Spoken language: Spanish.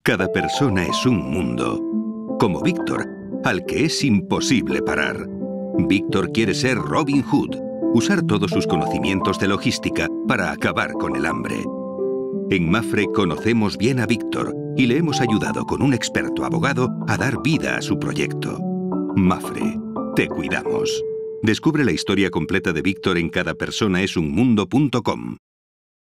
Cada persona es un mundo. Como Víctor, al que es imposible parar. Víctor quiere ser Robin Hood, usar todos sus conocimientos de logística para acabar con el hambre. En Mapfre conocemos bien a Víctor y le hemos ayudado con un experto abogado a dar vida a su proyecto. Mapfre, te cuidamos. Descubre la historia completa de Víctor en cadapersonaesunmundo.com.